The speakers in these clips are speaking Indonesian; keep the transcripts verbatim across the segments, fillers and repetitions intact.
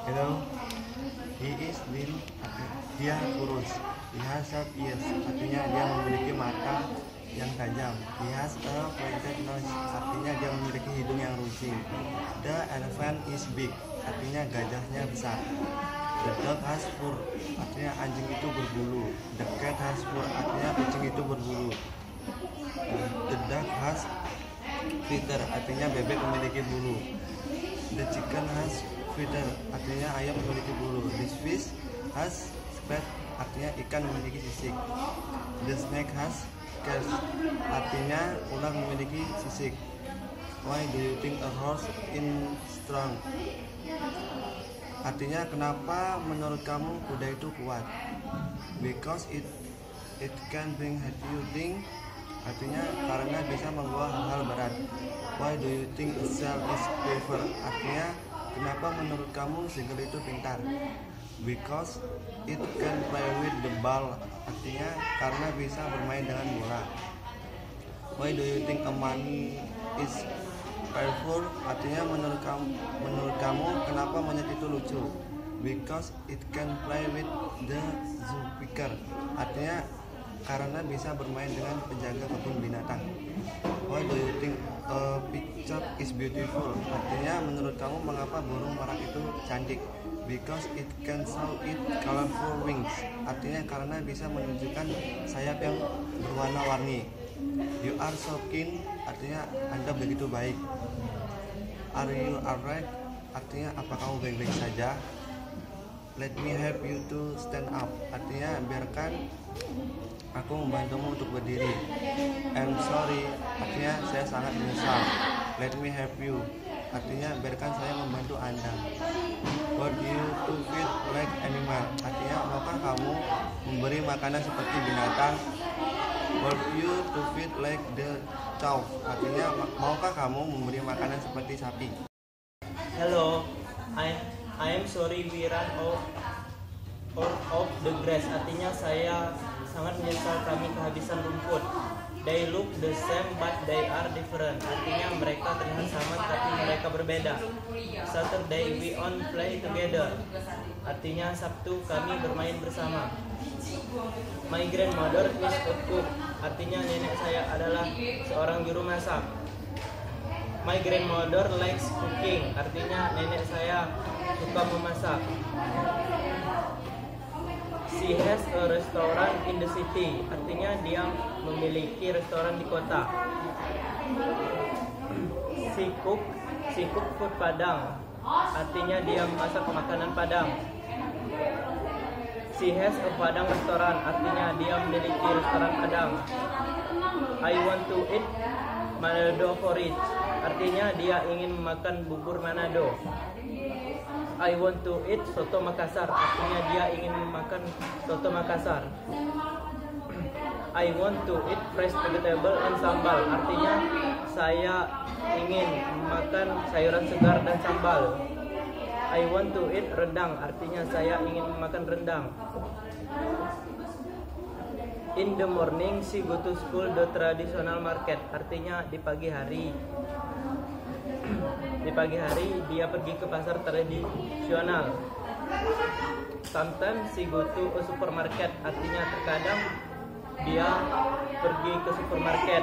Hello, he is thin, dia kurus. He has sharp ears, artinya dia memiliki mata yang tajam. He has a pointed nose, artinya dia memiliki hidung yang runcing. The elephant is big, artinya gajahnya besar. The dog has fur, artinya anjing itu berbulu. The cat has fur, artinya kucing itu berbulu. The duck has feather, artinya bebek memiliki bulu. The chicken has feather, artinya ayam memiliki bulu. The fish has splat, artinya ikan memiliki sisik. The snake has scales, artinya ular memiliki sisik. Why do you think a horse is strong? Artinya kenapa menurut kamu kuda itu kuat? Because it it can bring heavy things, artinya karena bisa membawa hal-hal berat. Why do you think a shell is clever? Artinya kenapa menurut kamu seagull itu pintar? Because it can play with the ball, artinya karena bisa bermain dengan bola. Why do you think a monkey is playful? Artinya menurut kamu menurut kamu kenapa monyet itu lucu? Because it can play with the zookeeper, artinya karena bisa bermain dengan penjaga kebun binatang. Why do you think a peacock is beautiful? Artinya menurut kamu mengapa burung merak itu cantik? Because it can show its colorful wings, artinya karena bisa menunjukkan sayap yang berwarna-warni. You are so keen, artinya Anda begitu baik. Are you alright? Artinya apa kamu baik-baik saja? Let me help you to stand up, artinya biarkan aku membantumu untuk berdiri. I'm sorry, artinya saya sangat menyesal. Let me help you, artinya biarkan saya membantu Anda. Want you to feed like animal, artinya maukah kamu memberi makanan seperti binatang? Want you to feed like the cow, artinya maukah kamu memberi makanan seperti sapi? Hello, I I am sorry we ran out out of the grass, artinya saya sangat menyesal kami kehabisan rumput. They look the same but they are different, artinya mereka terlihat sama tapi mereka berbeda. Saturday we on play together, artinya Sabtu kami bermain bersama. My grandmother is a cook, artinya nenek saya adalah seorang juru masak. My grandmother likes cooking, artinya nenek saya suka memasak. She has a restaurant in the city, artinya dia memiliki restoran di kota. She cook, she cook food Padang, artinya dia memasak makanan Padang. She has a Padang restoran, artinya dia memiliki restoran Padang. I want to eat Manado porridge, artinya dia ingin makan bubur Manado. I want to eat soto Makassar, artinya dia ingin makan soto Makassar. I want to eat fresh vegetable and sambal, artinya saya ingin makan sayuran segar dan sambal. I want to eat rendang, artinya saya ingin makan rendang. In the morning she go to school the traditional market, artinya di pagi hari. Di pagi hari dia pergi ke pasar tradisional. Sometimes she go to a supermarket, artinya terkadang dia pergi ke supermarket.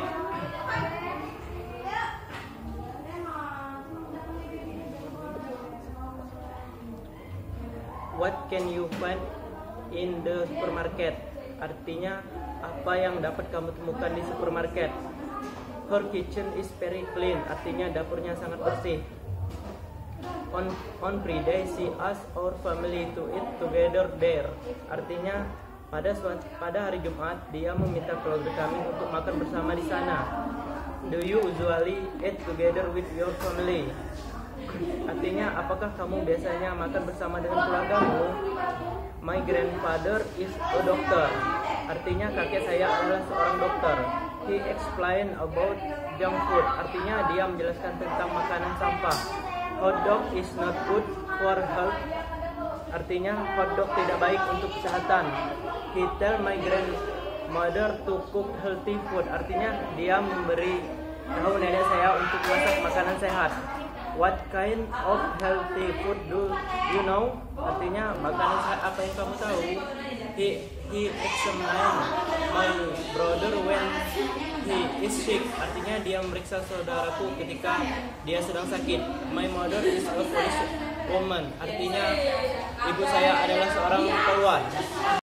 What can you find in the supermarket? Artinya apa yang dapat kamu temukan di supermarket? Her kitchen is very clean, artinya dapurnya sangat bersih. On on Friday she asked our family to eat together there, artinya pada pada hari Jumat dia meminta keluarga kami untuk makan bersama di sana. Do you usually eat together with your family? Artinya apakah kamu biasanya makan bersama dengan keluargamu? My grandfather is a doctor, artinya kakek saya adalah seorang dokter. He explained about junk food, artinya dia menjelaskan tentang makanan sampah. Hot dog is not good for health, artinya hot dog tidak baik untuk kesehatan. He tell my grandmother to cook healthy food, artinya dia memberi tahu nenek saya untuk masak makanan sehat. What kind of healthy food do you know? Artinya makanan sehat apa yang kamu tahu? He he examined my brother when he is sick. Artinya dia meriksa saudaraku ketika dia sedang sakit. My mother is a police woman. Artinya ibu saya adalah seorang polwan.